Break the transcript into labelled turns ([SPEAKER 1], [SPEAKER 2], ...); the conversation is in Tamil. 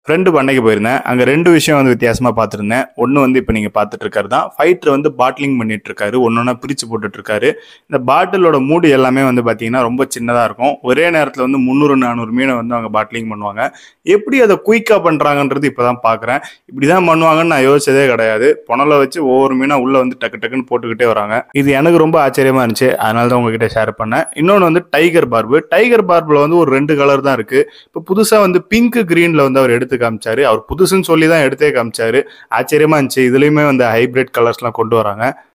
[SPEAKER 1] ஃப்ரெண்டு பண்ணைக்கு போயிருந்தேன். அங்க 2 விஷயம் வந்து வித்தியாசமா பார்த்துருந்தேன். ஒண்ணு வந்து இப்ப நீங்க பார்த்துட்டு இருக்கிறது தான். ஃபைட்டர் வந்து பாட்லிங் பண்ணிட்டு இருக்காரு. ஒண்ணொண்ணா பிரிச்சு போட்டுட்டு இருக்காரு. இந்த பாட்டிலோட மூடி எல்லாமே வந்து பார்த்தீங்கன்னா, ரொம்ப சின்னதா இருக்கும். ஒரே நேரத்துல வந்து 300, 400 மீன வந்து அவங்க பாட்லிங் பண்ணுவாங்க. எப்படி அத குயிக்கா பண்றாங்கன்றது இப்பதான் பார்க்குறேன். இப்படிதான் பண்ணுவாங்கன்னு நான் யோசிச்சதே கிடையாது. புனல வச்சு ஒவ்வொரு மீனா உள்ள வந்து டக்கு டக்குன்னு போட்டுக்கிட்டே வராங்க. இது எனக்கு ரொம்ப ஆச்சரியமா இருந்துச்சு. அதனால தான் உங்ககிட்ட ஷேர் பண்ணேன். இன்னொன்னு வந்து டைகர் பார்பு. டைகர் பார்புல வந்து ஒரு 2 கலர் தான் இருக்கு. இப்போ புதுசா வந்து பிங்க் கிரீன்ல வந்து அவர் எடுத்து காமிச்சாரு. அவர் புதுசுன்னு சொல்லி தான் எடுத்தே காமிச்சாரு. ஆச்சரியமா இருந்துச்சு. இதுலயுமே வந்து ஹைபிரிட் கலர்ஸ்லாம் கொண்டு வராங்க.